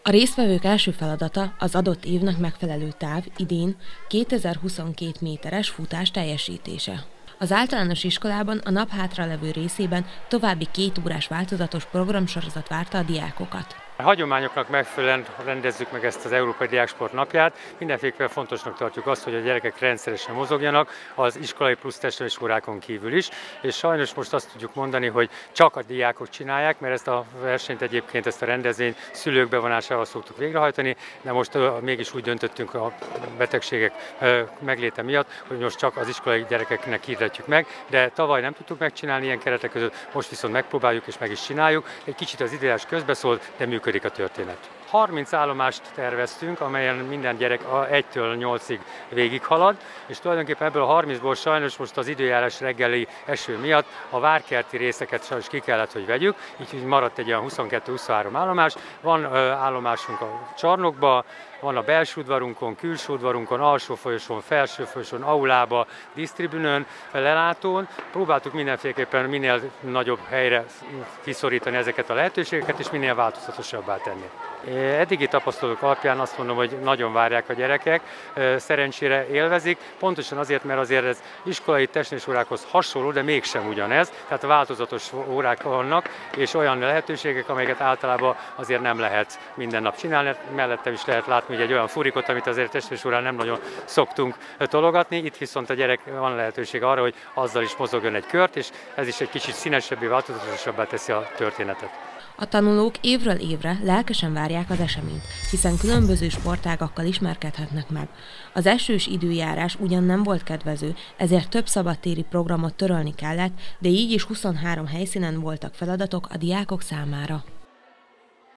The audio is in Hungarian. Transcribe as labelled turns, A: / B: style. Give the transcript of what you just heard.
A: A résztvevők első feladata az adott évnek megfelelő táv, idén 2022 méteres futás teljesítése. Az általános iskolában a nap hátralevő részében további 2 órás változatos programsorozat várta a diákokat.
B: A hagyományoknak megfelelően rendezzük meg ezt az Európai Diáksport napját. Mindenféleképpen fontosnak tartjuk azt, hogy a gyerekek rendszeresen mozogjanak az iskolai plusz testnevelési órákon kívül is, és sajnos most azt tudjuk mondani, hogy csak a diákok csinálják, mert ezt a versenyt egyébként, ezt a rendezvényt szülők bevonásával szoktuk végrehajtani, de most mégis úgy döntöttünk a betegségek megléte miatt, hogy most csak az iskolai gyerekeknek hirdetjük meg, de tavaly nem tudtuk megcsinálni ilyen keretek között, most viszont megpróbáljuk és meg is csináljuk. Egy kicsit az időjárás közbeszólt, de működik a történet. 30 állomást terveztünk, amelyen minden gyerek 1-től 8-ig végighalad, és tulajdonképpen ebből a 30-ból sajnos most az időjárás reggeli eső miatt a várkerti részeket sajnos ki kellett, hogy vegyük, így maradt egy olyan 22-23 állomás. Van állomásunk a csarnokba, van a belső udvarunkon, külső udvarunkon, alsó folyosón, felső folyosón, aulába, dísztribünön, lelátón. Próbáltuk mindenféleképpen minél nagyobb helyre kiszorítani ezeket a lehetőségeket, és minél változatosabbá tenni. Eddigi tapasztalatok alapján azt mondom, hogy nagyon várják a gyerekek, szerencsére élvezik, pontosan azért, mert azért ez iskolai testnevelési órákhoz hasonló, de mégsem ugyanez, tehát változatos órák vannak, és olyan lehetőségek, amelyeket általában azért nem lehet minden nap csinálni, mellettem is lehet látni, hogy egy olyan furikot, amit azért testnevelési órán nem nagyon szoktunk tologatni, itt viszont a gyerek van lehetőség arra, hogy azzal is mozogjon egy kört, és ez is egy kicsit színesebbé, változatosabbá teszi a történetet.
A: A tanulók évről évre lelkesen várják az eseményt, hiszen különböző sportágakkal ismerkedhetnek meg. Az esős időjárás ugyan nem volt kedvező, ezért több szabadtéri programot törölni kellett, de így is 23 helyszínen voltak feladatok a diákok számára.